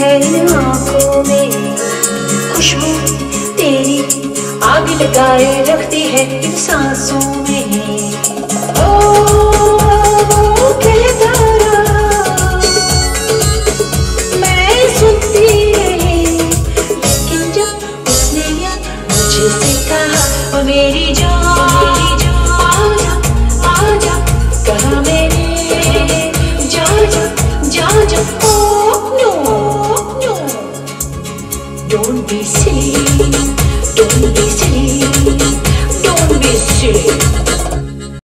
है इन आँखों में, खुशबू तेरी आग लगाए रखती है इन सांसों में। ओ कहता रहा मैं सुनती रही, लेकिन जब उसने मुझसे कहा ओ मेरी जान आजा आजा, कहा मैंने जा जा जा जा। Oh no no, don't be silly।